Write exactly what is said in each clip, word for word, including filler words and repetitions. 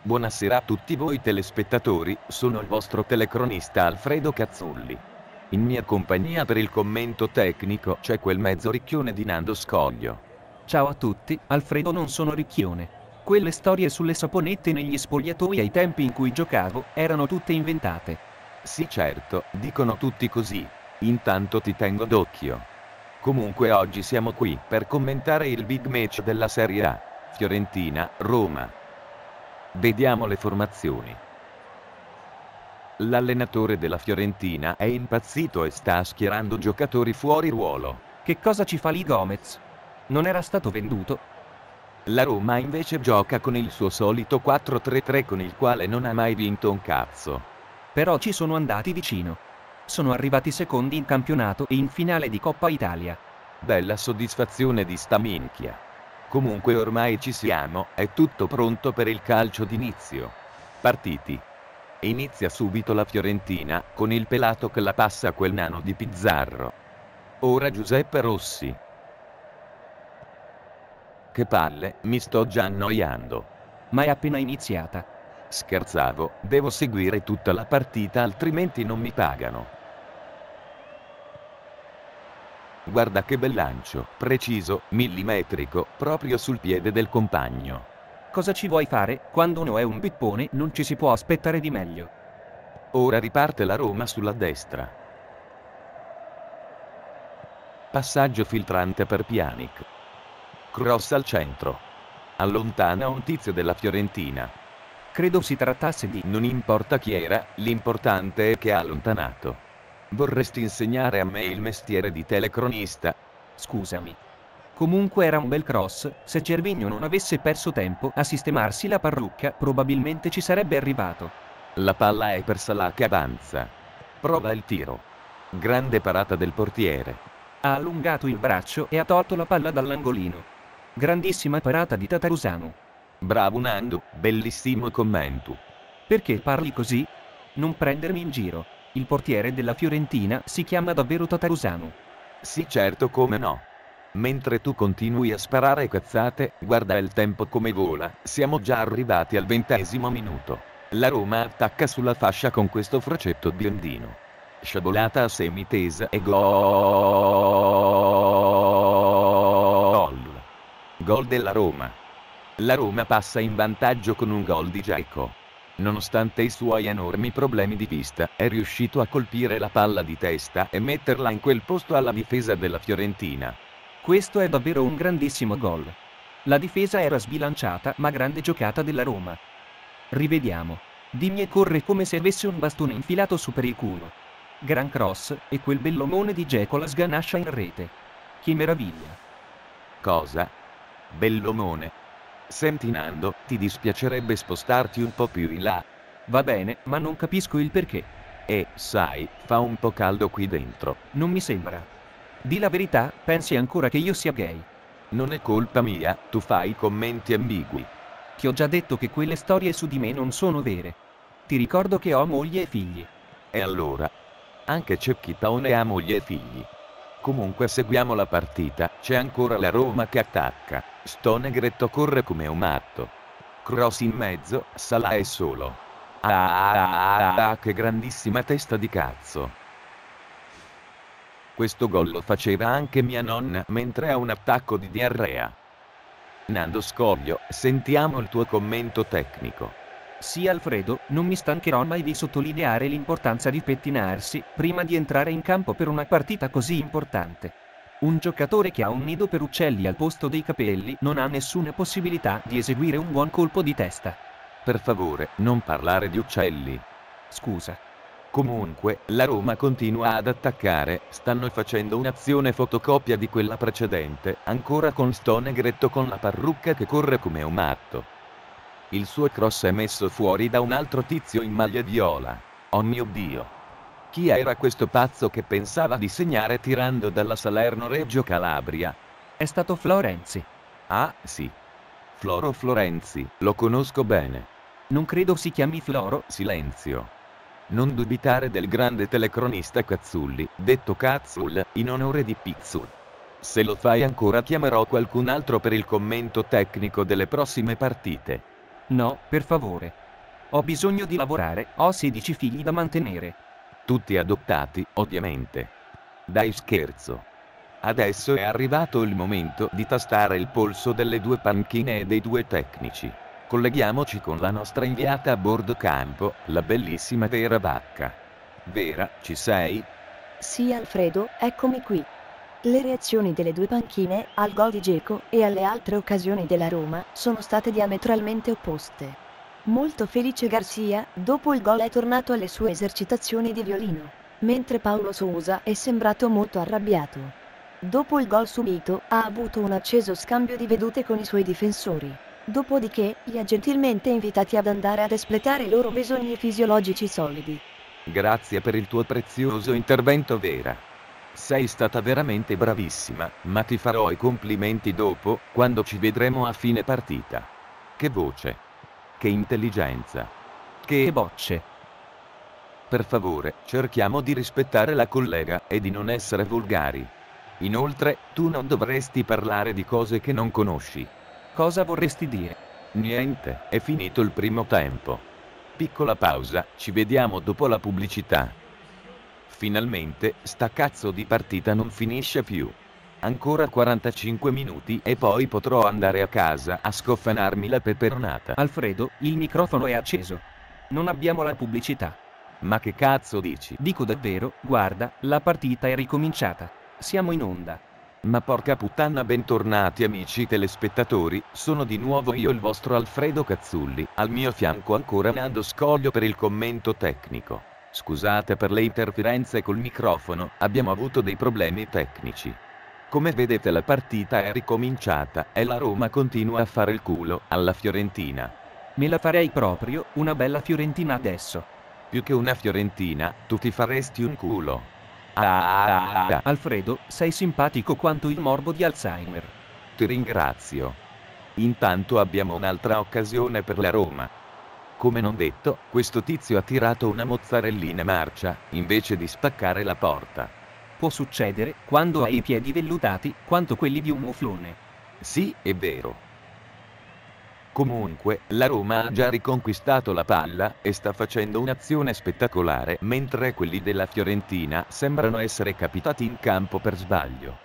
Buonasera a tutti voi telespettatori, sono il vostro telecronista Alfredo Cazzulli. In mia compagnia per il commento tecnico c'è quel mezzo ricchione di Nando Scoglio. Ciao a tutti, Alfredo non sono ricchione. Quelle storie sulle saponette negli spogliatoi ai tempi in cui giocavo erano tutte inventate. Sì certo, dicono tutti così. Intanto ti tengo d'occhio. Comunque oggi siamo qui per commentare il big match della Serie A. Fiorentina-Roma. Vediamo le formazioni. L'allenatore della Fiorentina è impazzito e sta schierando giocatori fuori ruolo. Che cosa ci fa lì Gomez? Non era stato venduto? La Roma invece gioca con il suo solito quattro tre tre con il quale non ha mai vinto un cazzo. Però ci sono andati vicino. Sono arrivati secondi in campionato e in finale di Coppa Italia. Bella soddisfazione di sta minchia. Comunque ormai ci siamo, è tutto pronto per il calcio d'inizio. Partiti. Inizia subito la Fiorentina, con il pelato che la passa a quel nano di Pizzarro. Ora Giuseppe Rossi. Che palle, mi sto già annoiando. Ma è appena iniziata. Scherzavo, devo seguire tutta la partita altrimenti non mi pagano. Guarda che bel lancio, preciso, millimetrico, proprio sul piede del compagno. Cosa ci vuoi fare? Quando uno è un pippone non ci si può aspettare di meglio. Ora riparte la Roma sulla destra. Passaggio filtrante per Pjanic. Cross al centro. Allontana un tizio della Fiorentina. Credo si trattasse di... Non importa chi era, l'importante è che ha allontanato. Vorresti insegnare a me il mestiere di telecronista? Scusami. Comunque era un bel cross, se Cervinho non avesse perso tempo a sistemarsi la parrucca probabilmente ci sarebbe arrivato. La palla è per Salah che avanza. Prova il tiro. Grande parata del portiere. Ha allungato il braccio e ha tolto la palla dall'angolino. Grandissima parata di Tatarusanu. Bravo Nando, bellissimo commento. Perché parli così? Non prendermi in giro. Il portiere della Fiorentina si chiama davvero Tatarusanu. Sì certo, come no. Mentre tu continui a sparare cazzate, guarda il tempo come vola, siamo già arrivati al ventesimo minuto. La Roma attacca sulla fascia con questo frocetto biondino. Sciabolata a semitesa e gol. Gol della Roma. La Roma passa in vantaggio con un gol di Dzeko. Nonostante i suoi enormi problemi di vista, è riuscito a colpire la palla di testa e metterla in quel posto alla difesa della Fiorentina. Questo è davvero un grandissimo gol. La difesa era sbilanciata, ma grande giocata della Roma. Rivediamo. Digne corre come se avesse un bastone infilato su per il culo. Gran cross, e quel bellomone di Dzeko la sganascia in rete. Che meraviglia. Cosa? Bellomone. Senti Nando, ti dispiacerebbe spostarti un po' più in là? Va bene, ma non capisco il perché. E, sai, fa un po' caldo qui dentro. Non mi sembra. Di la verità, pensi ancora che io sia gay? Non è colpa mia, tu fai commenti ambigui. Ti ho già detto che quelle storie su di me non sono vere. Ti ricordo che ho moglie e figli. E allora? Anche Cecchitone ha moglie e figli. Comunque seguiamo la partita, c'è ancora la Roma che attacca. Sto negretto corre come un matto. Cross in mezzo, Salah è solo. Ah, ah, ah, ah, che grandissima testa di cazzo. Questo gol lo faceva anche mia nonna mentre ha un attacco di diarrea. Nando Scoglio, sentiamo il tuo commento tecnico. Sì Alfredo, non mi stancherò mai di sottolineare l'importanza di pettinarsi prima di entrare in campo per una partita così importante. Un giocatore che ha un nido per uccelli al posto dei capelli non ha nessuna possibilità di eseguire un buon colpo di testa. Per favore, non parlare di uccelli. Scusa. Comunque, la Roma continua ad attaccare, stanno facendo un'azione fotocopia di quella precedente, ancora con sto negretto con la parrucca che corre come un matto. Il suo cross è messo fuori da un altro tizio in maglia viola. Oh mio Dio! Chi era questo pazzo che pensava di segnare tirando dalla Salerno-Reggio Calabria? È stato Florenzi. Ah, sì. Floro Florenzi, lo conosco bene. Non credo si chiami Floro. Silenzio. Non dubitare del grande telecronista Cazzulli, detto Cazzul, in onore di Pizzul. Se lo fai ancora chiamerò qualcun altro per il commento tecnico delle prossime partite. No, per favore. Ho bisogno di lavorare, ho sedici figli da mantenere. Tutti adottati, ovviamente. Dai, scherzo. Adesso è arrivato il momento di tastare il polso delle due panchine e dei due tecnici. Colleghiamoci con la nostra inviata a bordo campo, la bellissima Vera Bacca. Vera, ci sei? Sì, Alfredo, eccomi qui. Le reazioni delle due panchine al gol di Dzeko e alle altre occasioni della Roma sono state diametralmente opposte. Molto felice Garcia, dopo il gol è tornato alle sue esercitazioni di violino, mentre Paulo Sousa è sembrato molto arrabbiato. Dopo il gol subito, ha avuto un acceso scambio di vedute con i suoi difensori. Dopodiché, li ha gentilmente invitati ad andare ad espletare i loro bisogni fisiologici solidi. Grazie per il tuo prezioso intervento, Vera. Sei stata veramente bravissima, ma ti farò i complimenti dopo, quando ci vedremo a fine partita. Che voce. Che intelligenza. Che bocce. Per favore, cerchiamo di rispettare la collega e di non essere volgari. Inoltre, tu non dovresti parlare di cose che non conosci. Cosa vorresti dire? Niente, è finito il primo tempo. Piccola pausa, ci vediamo dopo la pubblicità. Finalmente, sta cazzo di partita non finisce più. Ancora quarantacinque minuti e poi potrò andare a casa a scoffanarmi la peperonata. Alfredo, il microfono è acceso. Non abbiamo la pubblicità. Ma che cazzo dici? Dico davvero, guarda, la partita è ricominciata. Siamo in onda. Ma porca puttana, bentornati amici telespettatori, sono di nuovo io il vostro Alfredo Cazzulli, al mio fianco ancora Nando Scoglio per il commento tecnico. Scusate per le interferenze col microfono, abbiamo avuto dei problemi tecnici. Come vedete la partita è ricominciata e la Roma continua a fare il culo alla Fiorentina. Me la farei proprio, una bella Fiorentina adesso. Più che una Fiorentina, tu ti faresti un culo. Ah, Alfredo, sei simpatico quanto il morbo di Alzheimer. Ti ringrazio. Intanto abbiamo un'altra occasione per la Roma. Come non detto, questo tizio ha tirato una mozzarellina marcia, invece di spaccare la porta. Può succedere, quando hai i piedi vellutati, quanto quelli di un muflone. Sì, è vero. Comunque, la Roma ha già riconquistato la palla e sta facendo un'azione spettacolare, mentre quelli della Fiorentina sembrano essere capitati in campo per sbaglio.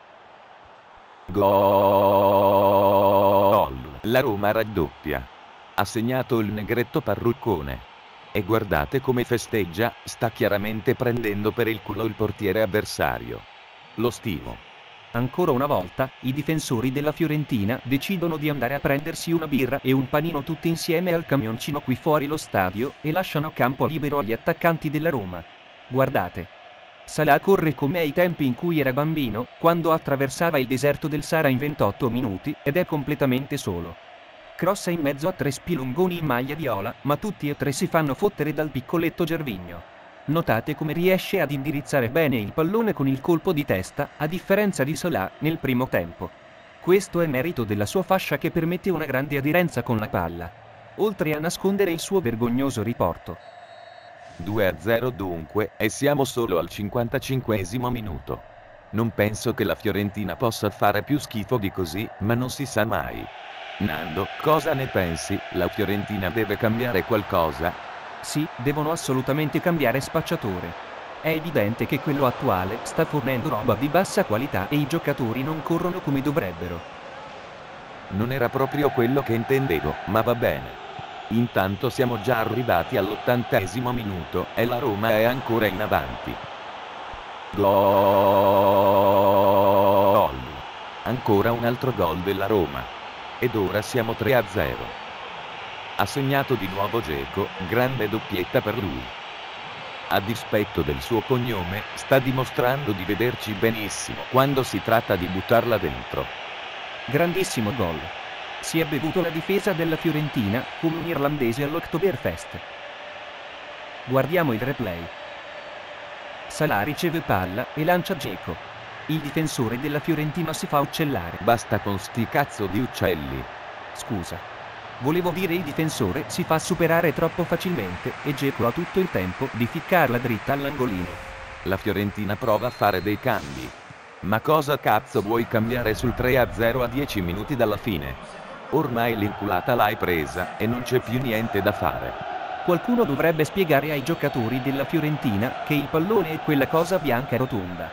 Gol! La Roma raddoppia. Ha segnato il negretto parruccone. E guardate come festeggia, sta chiaramente prendendo per il culo il portiere avversario. Lo stimo. Ancora una volta, i difensori della Fiorentina decidono di andare a prendersi una birra e un panino tutti insieme al camioncino qui fuori lo stadio e lasciano campo libero agli attaccanti della Roma. Guardate. Salah corre come ai tempi in cui era bambino, quando attraversava il deserto del Sahara in ventotto minuti, ed è completamente solo. Crossa in mezzo a tre spilungoni in maglia viola, ma tutti e tre si fanno fottere dal piccoletto Gervinho. Notate come riesce ad indirizzare bene il pallone con il colpo di testa, a differenza di Salah nel primo tempo. Questo è merito della sua fascia che permette una grande aderenza con la palla, oltre a nascondere il suo vergognoso riporto. due a zero dunque, e siamo solo al cinquantacinquesimo minuto. Non penso che la Fiorentina possa fare più schifo di così, ma non si sa mai. Nando, cosa ne pensi? La Fiorentina deve cambiare qualcosa? Sì, devono assolutamente cambiare spacciatore. È evidente che quello attuale sta fornendo roba di bassa qualità e i giocatori non corrono come dovrebbero. Non era proprio quello che intendevo, ma va bene. Intanto siamo già arrivati all'ottantesimo minuto e la Roma è ancora in avanti. Gol! Ancora un altro gol della Roma. Ed ora siamo tre a zero. Ha segnato di nuovo Dzeko, grande doppietta per lui. A dispetto del suo cognome, sta dimostrando di vederci benissimo quando si tratta di buttarla dentro. Grandissimo gol. Si è bevuto la difesa della Fiorentina, come un irlandese all'Oktoberfest. Guardiamo il replay. Salah riceve palla e lancia Dzeko. Il difensore della Fiorentina si fa uccellare. Basta con sti cazzo di uccelli. Scusa. Volevo dire il difensore si fa superare troppo facilmente e Dzeko ha tutto il tempo di ficcarla dritta all'angolino. La Fiorentina prova a fare dei cambi. Ma cosa cazzo vuoi cambiare sul tre a zero a dieci minuti dalla fine? Ormai l'inculata l'hai presa e non c'è più niente da fare. Qualcuno dovrebbe spiegare ai giocatori della Fiorentina che il pallone è quella cosa bianca rotonda.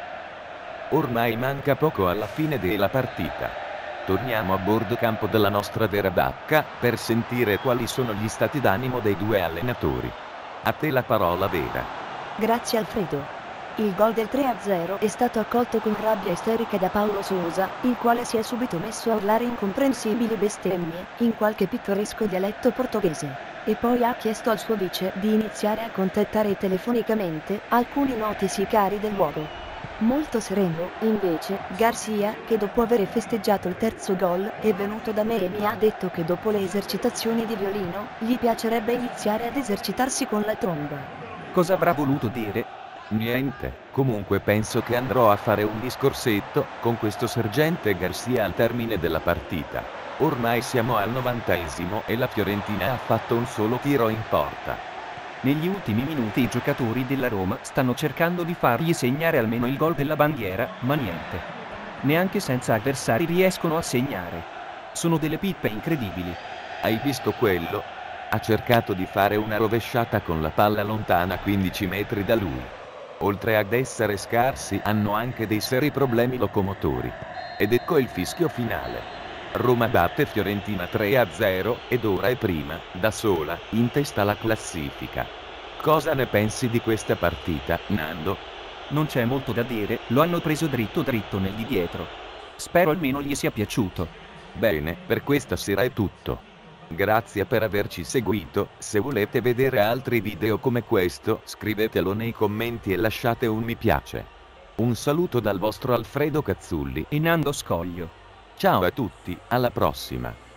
Ormai manca poco alla fine della partita. Torniamo a bordo campo della nostra vera Dacca per sentire quali sono gli stati d'animo dei due allenatori. A te la parola vera. Grazie Alfredo. Il gol del tre a zero è stato accolto con rabbia isterica da Paulo Sousa, il quale si è subito messo a urlare incomprensibili bestemmie, in qualche pittoresco dialetto portoghese, e poi ha chiesto al suo vice di iniziare a contattare telefonicamente alcuni noti sicari del luogo. Molto sereno, invece, Garcia, che dopo aver festeggiato il terzo gol, è venuto da me e mi ha detto che dopo le esercitazioni di violino, gli piacerebbe iniziare ad esercitarsi con la tromba. Cosa avrà voluto dire? Niente, comunque penso che andrò a fare un discorsetto con questo sergente Garcia al termine della partita. Ormai siamo al novantesimo e la Fiorentina ha fatto un solo tiro in porta. Negli ultimi minuti i giocatori della Roma stanno cercando di fargli segnare almeno il gol della bandiera, ma niente. Neanche senza avversari riescono a segnare. Sono delle pippe incredibili. Hai visto quello? Ha cercato di fare una rovesciata con la palla lontana quindici metri da lui. Oltre ad essere scarsi, hanno anche dei seri problemi locomotori. Ed ecco il fischio finale. Roma batte Fiorentina tre a zero ed ora è prima, da sola, in testa alla classifica. Cosa ne pensi di questa partita, Nando? Non c'è molto da dire, lo hanno preso dritto dritto nel di dietro. Spero almeno gli sia piaciuto. Bene, per questa sera è tutto. Grazie per averci seguito, se volete vedere altri video come questo, scrivetelo nei commenti e lasciate un mi piace. Un saluto dal vostro Alfredo Cazzulli e Nando Scoglio. Ciao a tutti, alla prossima.